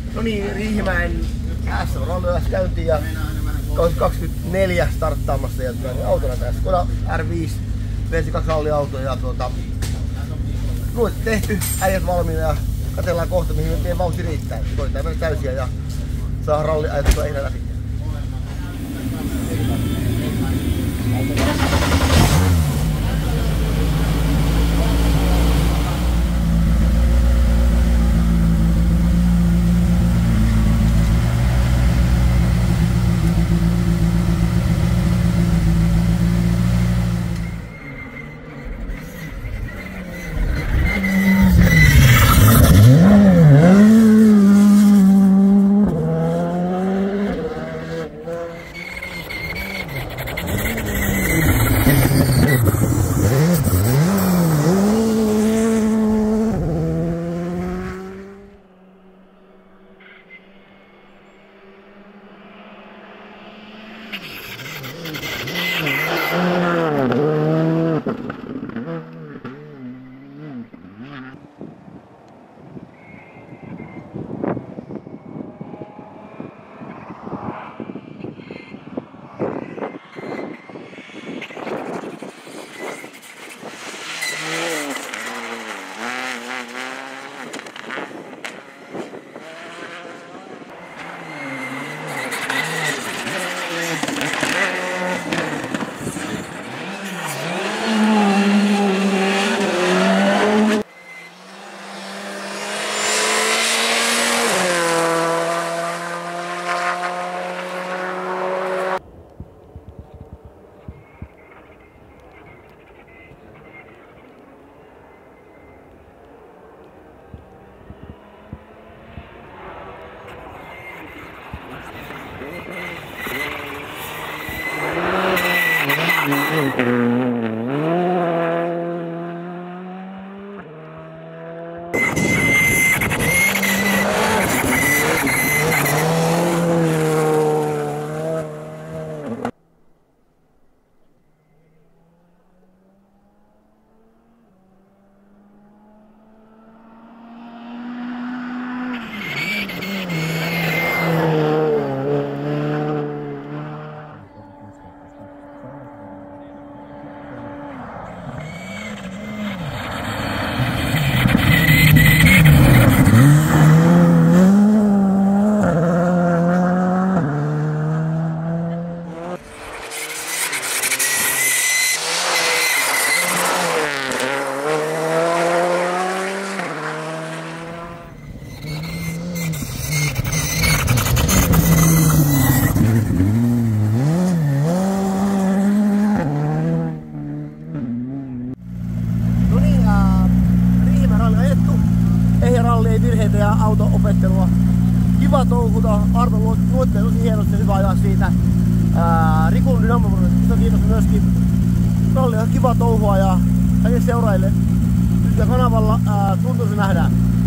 No niin, Riihimäen SM-ralli käyntiin ja 24 starttaamassa ja autona tässä. Skoda R5 VC2 ralliauto ja nuotit tehty, äijät valmiina ja katsellaan kohta mihin meidän vauhti riittää. Koitetaan mennä täysiä ja saa ralli ajatuksia ihan läpi. Virheitä ja auto-opettelua. Kiva touhuta. Arto luotteli tosi hienosti ja hyvä ajaa siitä. Rikun Dynamo, iso kiitos myöskin. Ralli on kiva touhua ja kaikille seuraajille. Nyt kanavalla tuntuu se nähdään.